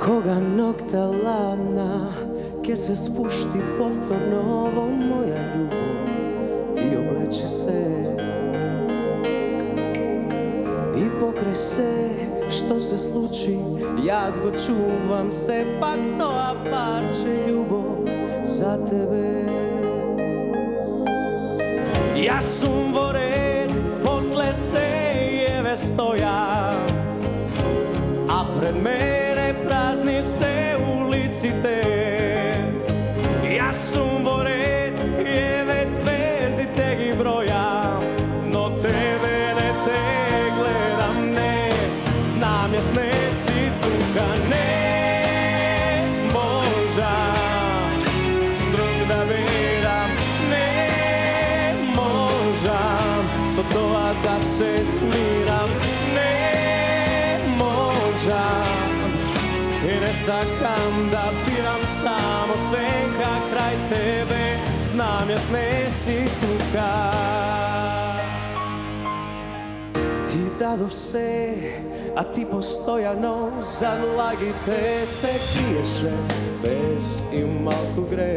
Koga nokta ladna, ke se spušti povtorno ovo moja ljubav, ti obleči se i pokrej se, što se sluči, jaz go čuvam se, pak to a parče ljubav za tebe. Ja sum vored, posle sejeve stoja, a pred mene prazni se ulici te. Ja sum vored, jeve zvezdi tegi broja, no tebe ne te gledam, ne. Znam jasne si tuga, ne možam drug da vidim, ne možam s toga da se smiram, ne možam i ne sakam da biram samo senka kraj tebe, znam jasne si tuga. Ti dadu se, a ti postojano zadlagite se, kriješe bez i malku gre.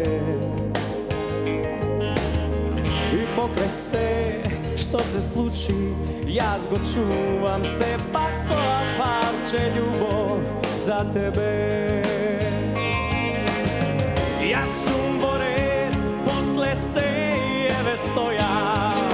I pokre se, što se sluči, jaz go čuvam se, pak to parče ljubav za tebe. Ja sum vored, posle sejeve stoja,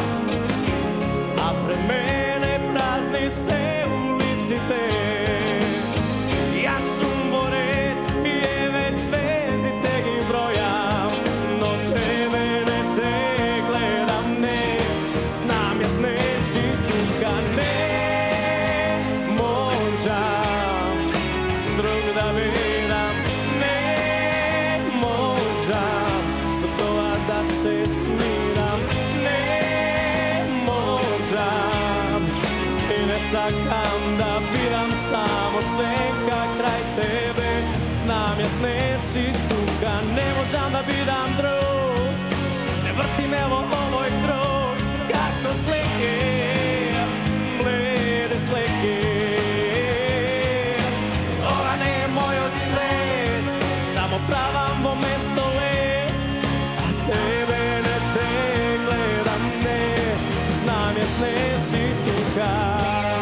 a pred mene prazni se ulici te. Ja sum vored, jeve zvezdi tegi broja, no tebe ne te gledam, ne. Znam jasne si tuga, ne možam drug da vidim, ne možam s toga da se smiram, ne možam i ne sakam da biram samo senka kraj tebe, znam jasne si tuga, ne možam da biram drug, ne vrtim evo ovoj krug, kako slike, blede slike. Ova ne je moj od svet, samo pravam bo mesto let, a tebe ne te gledam, ne, znam jasne si tuga.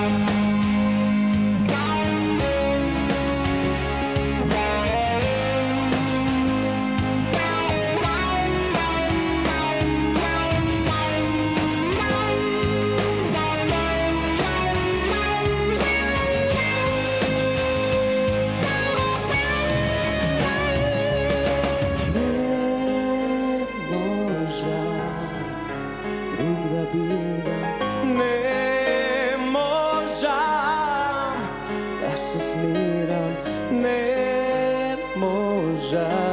Ne možam da se smiram, ne možam.